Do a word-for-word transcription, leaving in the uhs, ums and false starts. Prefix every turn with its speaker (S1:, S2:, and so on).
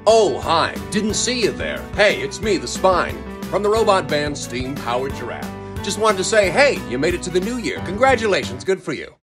S1: Oh, hi. Didn't see you there. Hey, it's me, the Spine, from the robot band Steam Powered Giraffe. Just wanted to say, hey, you made it to the new year. Congratulations, good for you.